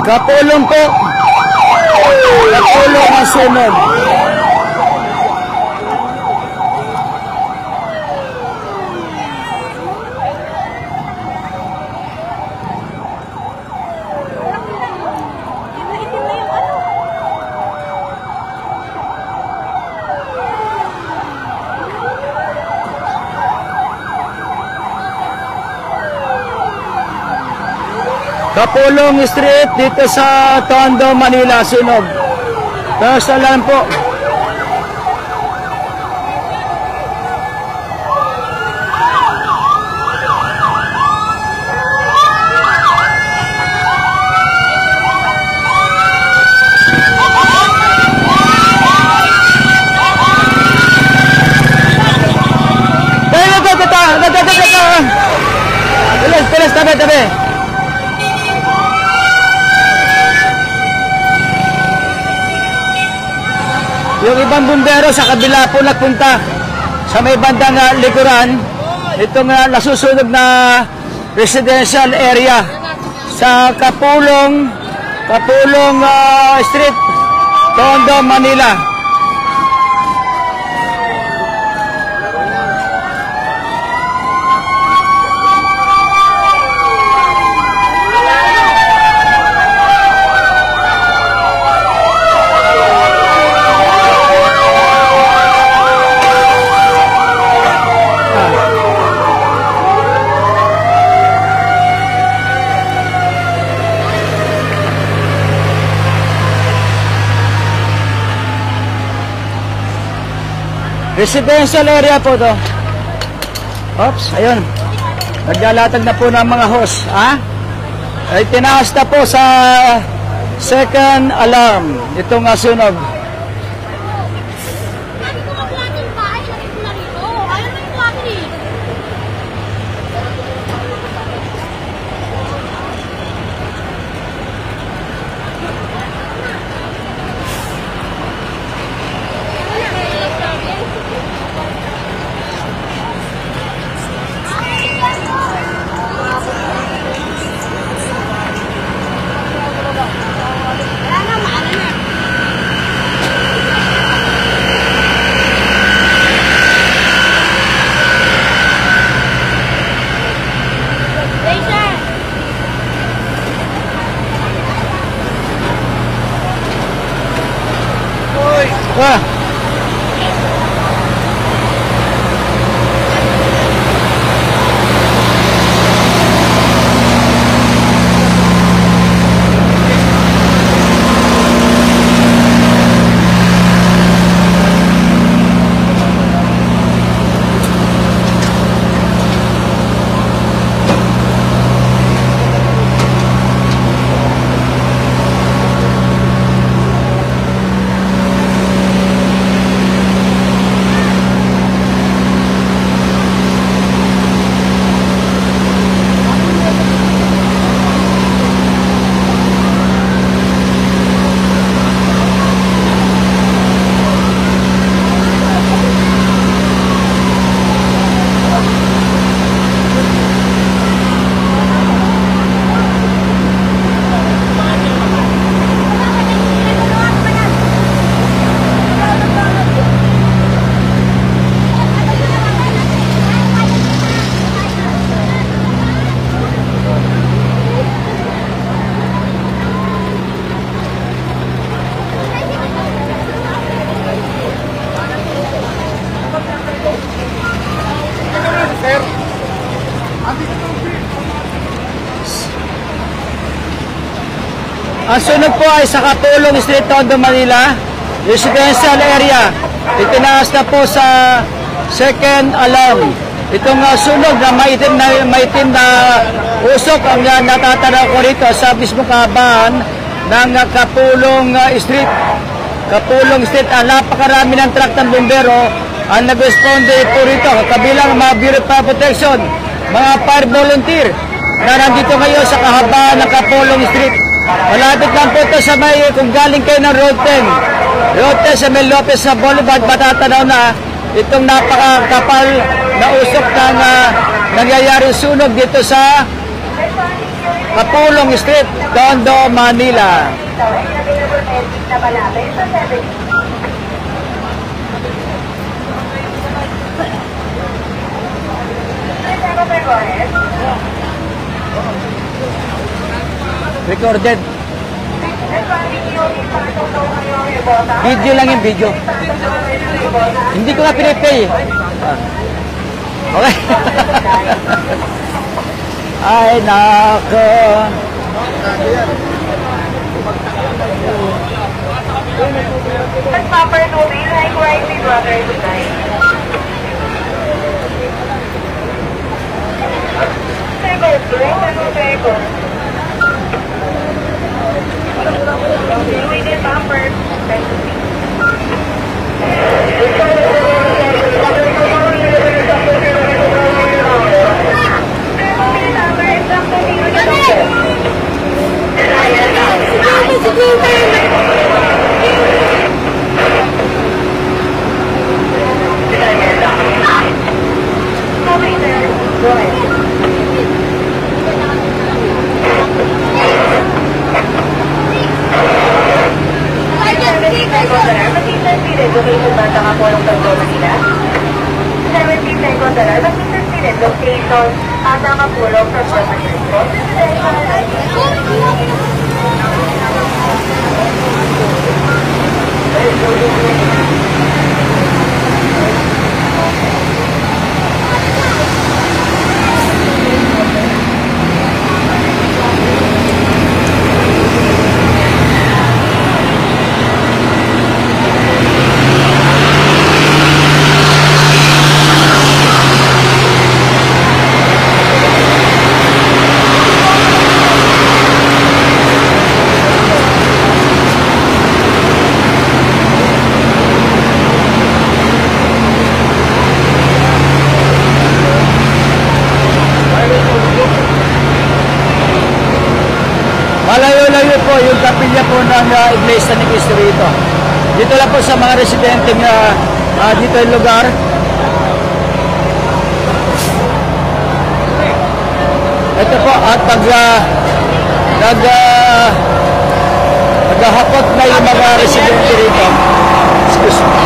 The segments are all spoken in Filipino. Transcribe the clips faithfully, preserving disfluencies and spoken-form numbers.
Kapulong po. Kapulong ang sunod. Kapulong Street dito sa Tondo, Manila, sunog. Tapos alam po. Tayo, tayo, tayo, tayo, tayo, tayo. Bilis, bilis, tabi, tabi. Yung ibang bumbero sa kabila po nagpunta sa may bandang uh, likuran, itong uh, nasusunog na residential area sa Kapulong Kapulong uh, Street, Tondo, Manila. Residential area po to. Oops, ayun. Naglalatag na po ng mga hose. Ha? Ay tinaas na po sa second alarm itong sunog. Wah. Ang sunog po ay sa Kapulong Street, Tondo, Manila, residential area. Itinaas na po sa second alarm. Itong uh, sunog na maitim na, maitim na usok ang uh, natatanaw ko rito sa mismo kabahan ng uh, Kapulong uh, Street. Kapulong Street, uh, napakarami ng truck ng bumbero ang nag-responde po rito. Kabilang mga Bureau of Protection, mga fire volunteer na nandito ngayon sa kahabaan ng Kapulong Street. Malapit lang po ito sa may, kung galing kayo ng Road ten, Road ten sa may Lopez sa Boulevard, matatanaw na itong napakakapal na usok ng uh, nangyayaring sunog dito sa Kapulong Street, Tondo, Manila. Recorded. Video lang yung video. Hindi ko nga pinipay. Okay. Ay, nako. Proper to be like right with brother to guys. Second, second. We did bumper. Location at nakapulong sa Japanese Coast. Malayo-layo po yung kapilya po ng uh, Iglesia ni Cristo rito. Dito lang po sa mga residente nga uh, dito yung lugar. Ito po at pag uh, nag uh, naghahapot na yung mga residente rito. Excuse me.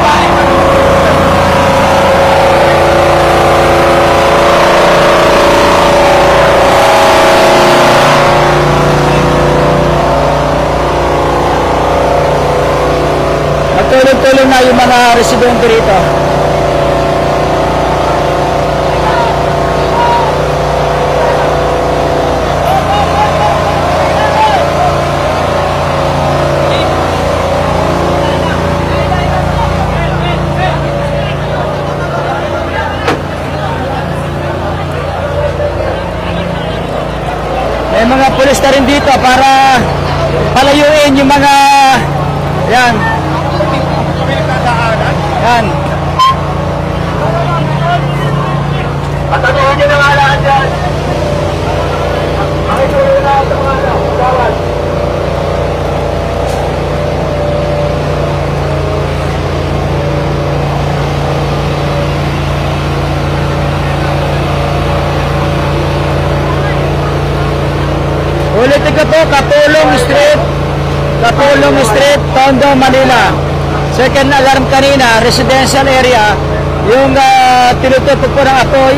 Tulong-tulong na yung mga residente rito. May mga pulis na rin dito para palayuin yung mga yan. Yan. At ano nyo na nga lahat dyan? Makituloy na ito mga ano, gawad. Ulitin ko po, Kapulong Street, Kapulong Street, Tondo, Manila. Second alarm kanina, residential area, yung uh, tinutupok po ng apoy.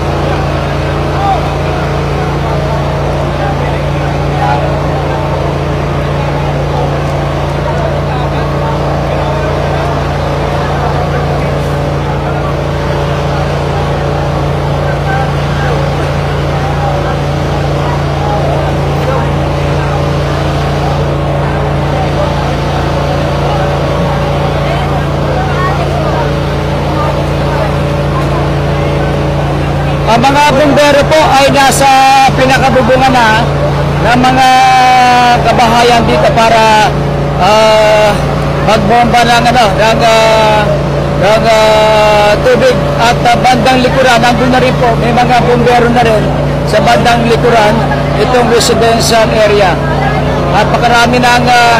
Ang mga bumbero po ay nasa pinakabubungan na ng mga kabahayan dito para uh, magbomba ng, ano, ng, uh, ng uh, tubig at uh, bandang likuran. Nandun na rin po, may mga bumbero na rin sa bandang likuran itong residential area. At pakarami ng uh,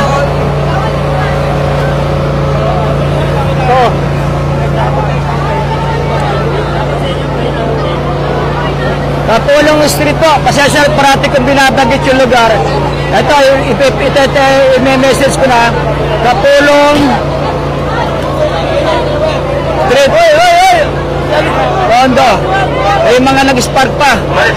ito. Kapulong Street po. Pasensya parati kong binabanggit yung lugar. Ito, i-message ko na. Kapulong Street. Oy, oy, oy! Rondo. May mga nag-spark pa.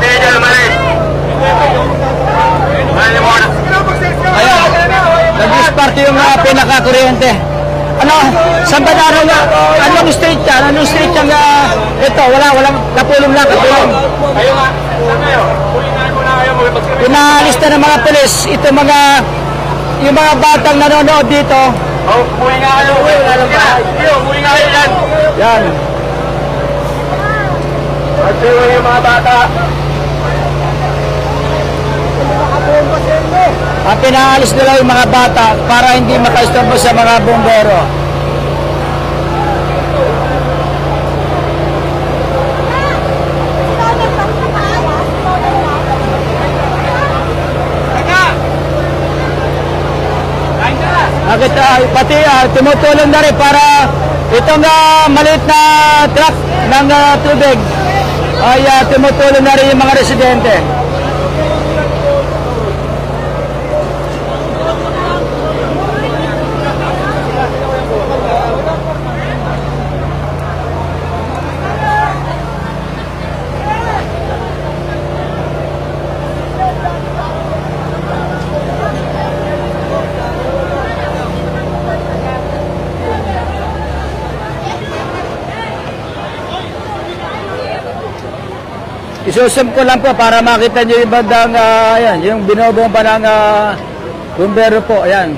Ayan. Nag-spark yung uh, pinaka-kuryente. Ano? Saan ba naroon nga? Anong street yan? Anong street yan? Uh, ito, wala, walang kapulong lang, kapulong. Kayo nga, saan kayo? Pulingan mo na kayo. Pinaalista ng mga pulis. Ito mga, yung mga batang nanonood dito. Oh, puwi nga kayo. Puwi nga kayo yan. Yan. Magsiwa yung mga bata. At pinaalis nila yung mga bata para hindi makaistorbo sa mga bombero. Bakit uh, pati uh, tumutulong na rin para itong uh, maliit na truck ng uh, tubig ay uh, tumutulong na rin yung mga residente. Isusum ko lang po para makita nyo yung bandang, uh, ayan, yung binobomba ng uh, bumbero po, ayan.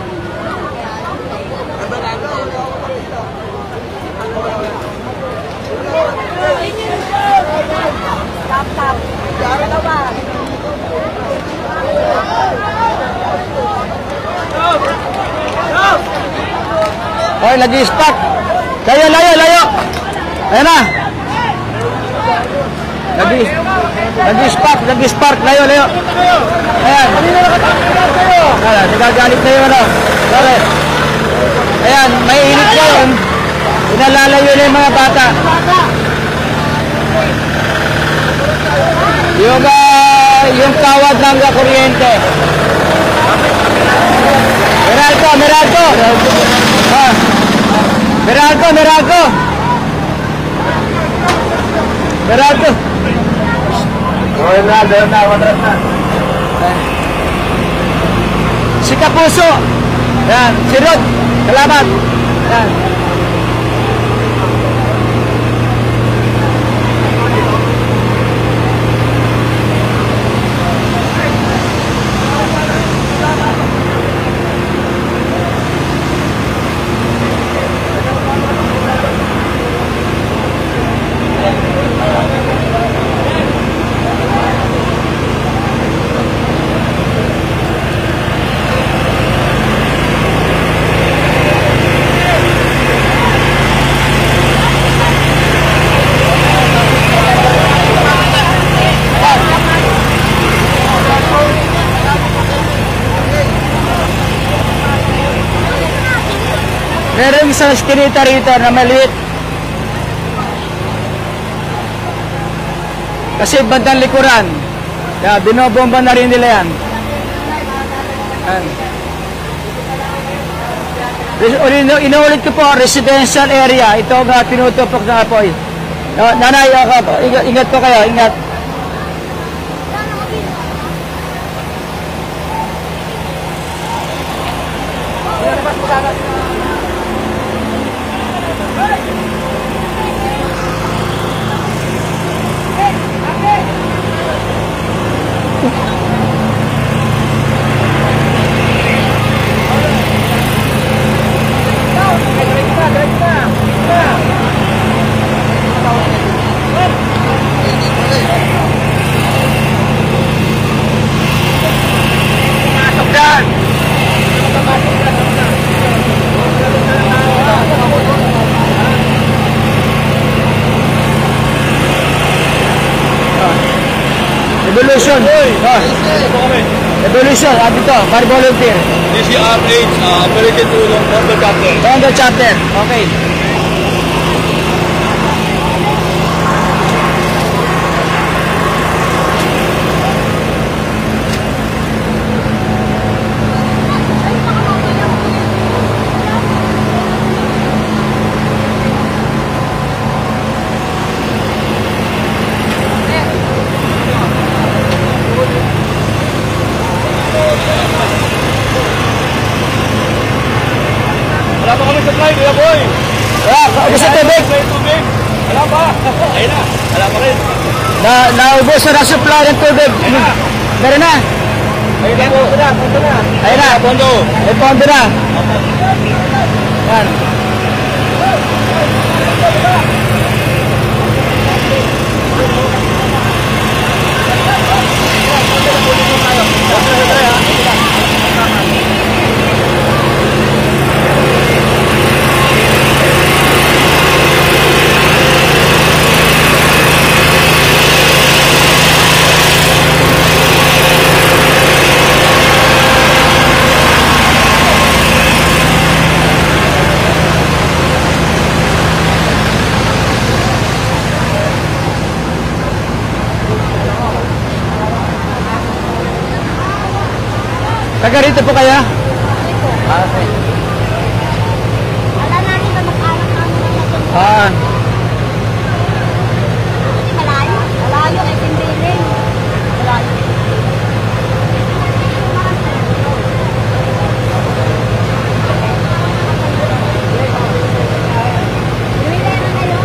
Oy, nag-i-spot. Layo, layo, layo. Ayan na. Nag-i-spark, nag-i-spark, layo, layo. Ayan. Ayan, nagagalit na yun, ano. Sorry. Ayan, may init na yun. Inalalayo na yung mga bata. Yung, uh, yung kawad ng kuryente. Meralco, Meralco. Ah. Meralco, Meralco. Meralco. Okay na, doon na, matras na. Si Kapuso. Yan, si Rod. Salamat. Yan. Meron isang eskinita rito na maliit. Kasi bandang likuran. Kaya binobomba na rin nila yan. Yan. Inuulit ko po, residential area. Ito ang uh, tinutupok na apoy. Nanay, uh, ingat, ingat po kayo, ingat. Evolution. Oh. Evolution. Ah, dito. Mari volunteer. D C R H, uh, American Tulong, Mondo Chapter. Mondo Chapter. Okay. barangay, Kuya Boy. Wala, kaubos sa tubig. May tubig. Wala pa. Ayun na. Wala pa rin. Na, naubos na ng supply ng tubig. Meron na. Ayun na po. Ayun na. Pondo. May pondo na. Yan. Taga rito po kaya? Ah, okay. Wala namin na mag-anak namin na natin. Ah, Malayo. Malayo ay pindiling. Malayo. Luwilera na yun.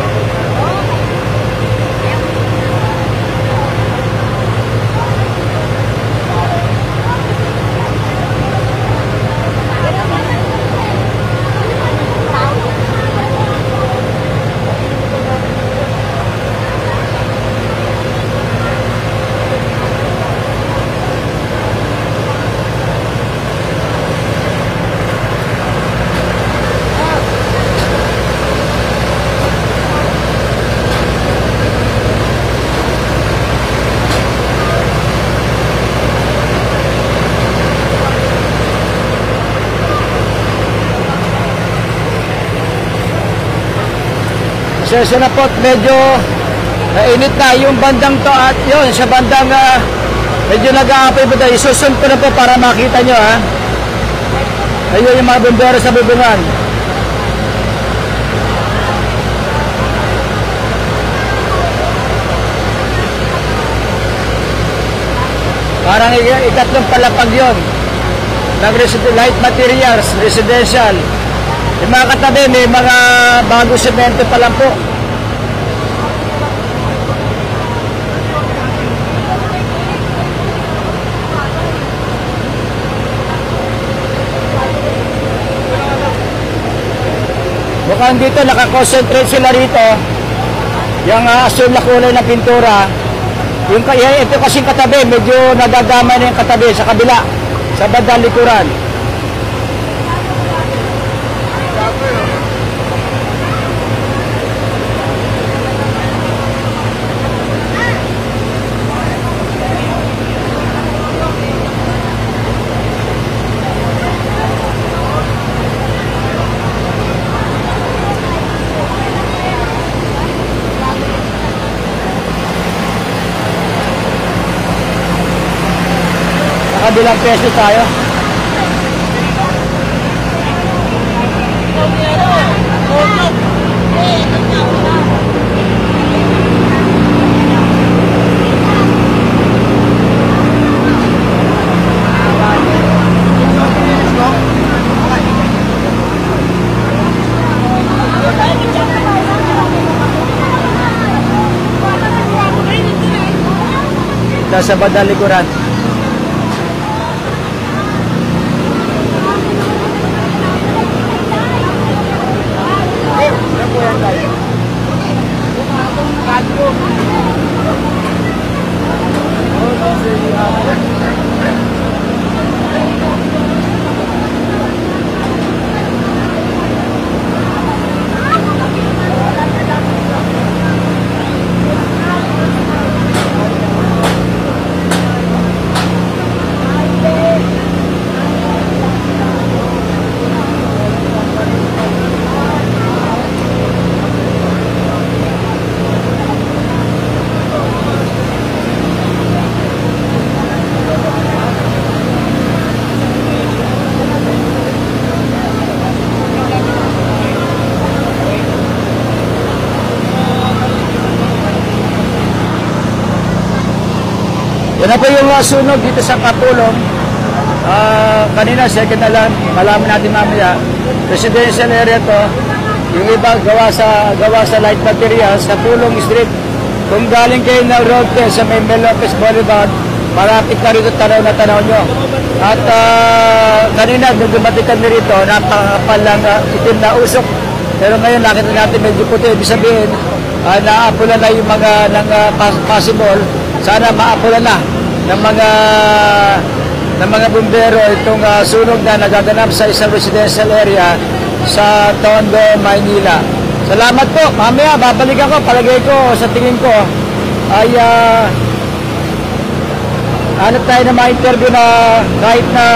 pasensya na po at medyo nainit na yung bandang to at yun sa bandang uh, medyo nag-aapoy po tayo. Isusun ko na po para makita nyo ha. Ayun yung mga bumbero sa bubungan. Parang ikatlong palapag yun ng light materials, residential. Yung mga katabi, may mga bago semento pa lang po. Mukhang dito nakakonsentrate sila rito. Yung uh, asul na kulay ng pintura. Yung, ito kasing katabi, medyo nagagamay na yung katabi sa kabila, sa bandang likuran. Kabilang peso tayo. Sa bandang likuran. Yan na po yung uh, sunog dito sa Kapulong. Ah, kanina, second alarm, malaman natin mamaya. Residential area to. Yung iba gawa sa gawa sa light materials sa Pulong Street. Kung galing kayo ng road test sa may Mel Lopez Boulevard, marapit na rito tanaw na tanaw nyo. At ah, kanina, nung dumating kami rito, napakapal lang uh, itim na usok. Pero ngayon, nakita natin medyo puti. Ibig sabihin, uh, naapulan na yung mga ng, uh, possible. Sana maapulan na ng mga ng mga bumbero itong uh, sunog na nagaganap sa isang residential area sa Tondo, Maynila. Salamat po. Mamaya, babalik ako. Palagay ko, sa tingin ko, ay uh, hanap tayo na ma-interview na kahit na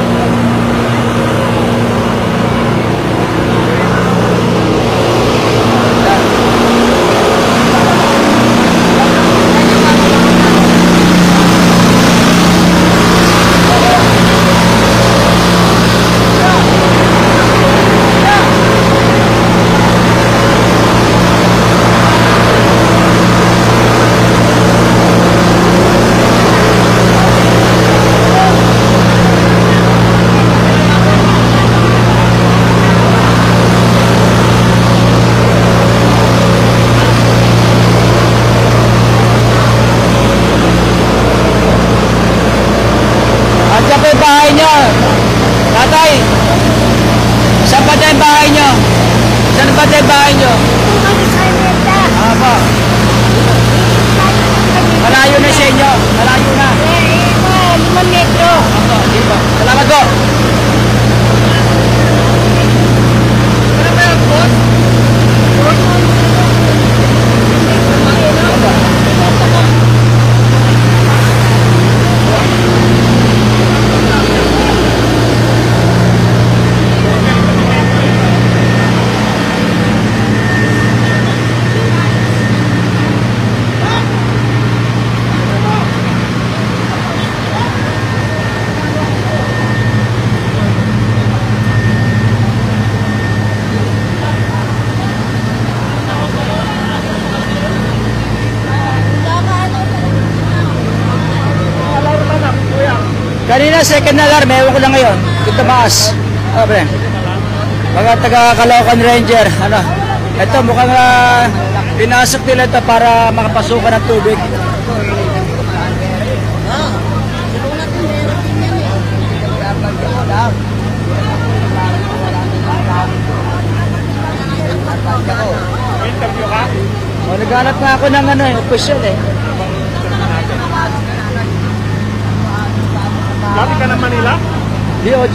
bahay nyo. Tatay, saan ba tayo bahay nyo? Saan ba tayo bahay nyo? Ah, po. Malayo na sa inyo. Malayo na. Limang metro. Ako, dito. Salamat po. Ano ba yung boss? Kanina, second alarm, ewan ko lang ngayon. Ito maas. Oh, pre. Mga taga-Caloocan Ranger. Ano? Ito, mukhang uh, pinasok nila ito para makapasukan ng tubig. Interview ka? O, naghanap nga ako ng ano, official eh. Dati ka ng Manila? D O J.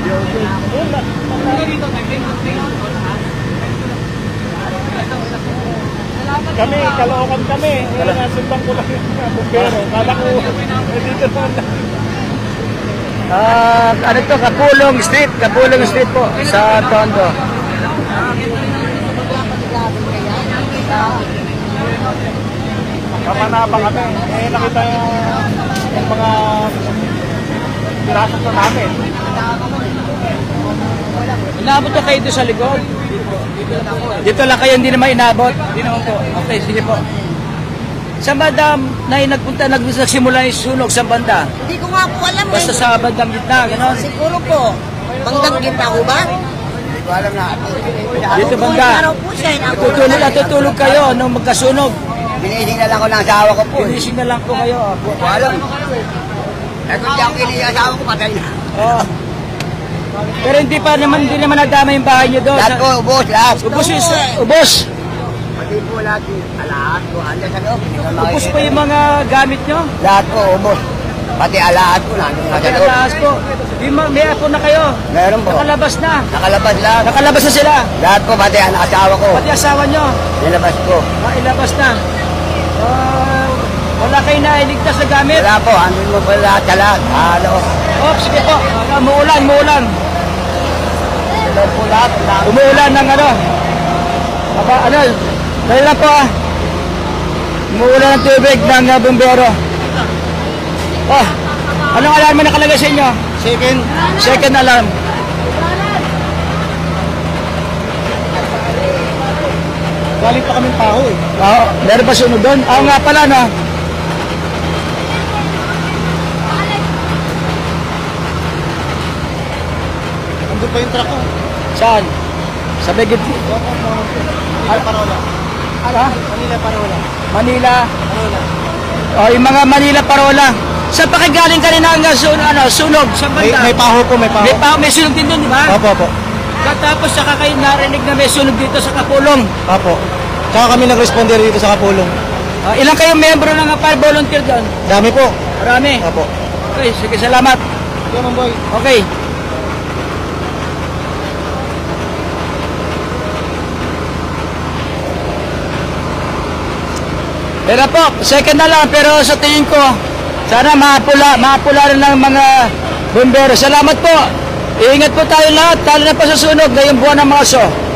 Kami, Caloocan kami. Wala nga, sundan ko lang yung bumbero. Kala ko, eh, dito naman na. Ah, ano to? Kapulong Street. Kapulong Street po sa Tondo. Kamanaba kami. Eh, nakita yung, yung mga pirasok na namin. Inabot na kayo doon sa likod? Dito lang kayo, hindi naman inabot? Hindi naman po. Okay, sige po. Sa banda na nagpunta, nagsimula yung sunog sa banda? Hindi ko nga po alam Basta eh. sa bandang gitna, gano'n? Siguro po. Banggang kita ko ba? Hindi ko alam na. Dito banda. Araw po siya. eh, ako- Natutulog, natutulog kayo nung magkasunog. Binising na lang ko ng asawa ko po. eh. Finising na lang po kayo. Hindi ko alam. Eh kung di ako kinig asawa ko, patay na. Oh. Pero hindi pa naman, hindi naman nadama yung bahay nyo doon. Lahat po, ubos, lahat. Ubos yung, ubos. Pati po lahat. Lahat po, andyan sa loob. Hindi ko Ubos makikita. pa yung mga gamit nyo. Lahat po, ubos. Pati alahat po, nandun na Pati sa loob. nataas po. Yung mga- may apo na kayo. Meron po. Nakalabas na. Nakalabas lahat. Nakalabas na sila. Lahat po, pati ang asawa ko. Pati asawa nyo. Nilabas ko. Mailabas na. Uh, wala kayo na iligtas na gamit. Wala po, andun mo po lahat sa lahat. Halo. Oh, sige po. Uh, muulan, muulan. Ito po lahat. lahat. Umuulan ng ano. Aba, ano. Dahil lang po ah. Umuulan ng tubig ng uh, bumbero. Oh, anong alarm na nakalagay sa inyo? Second. Second alarm. Galing pa kaming paho eh. Oo, meron pa sunod doon? Oo nga pala, no? yung truck ko. Saan? Sa Begit. Manila Parola. Ano? Manila Parola. Manila. Parola. O, yung mga Manila Parola. Saan pa kayo galing kanina ang sun ano, sunog? Sa May, banda? may paho po, may paho. May, pa, may sunog din doon, di ba? Opo, opo. Tapos saka kayo narinig na may sunog dito sa Kapulong. Opo. Tsaka kami nag-responder dito sa Kapulong. Ah, ilang kayong membro ng fire volunteer doon? Dami po. Marami. Opo. Okay, sige, salamat. Yan ang boy. Okay. Pero po, second na lang, pero sa tingin ko, sana mapula, mapula rin ng mga bumbero. Salamat po. Iingat po tayo lahat, lalo na pa sa sunog ngayong buwan ng Marso.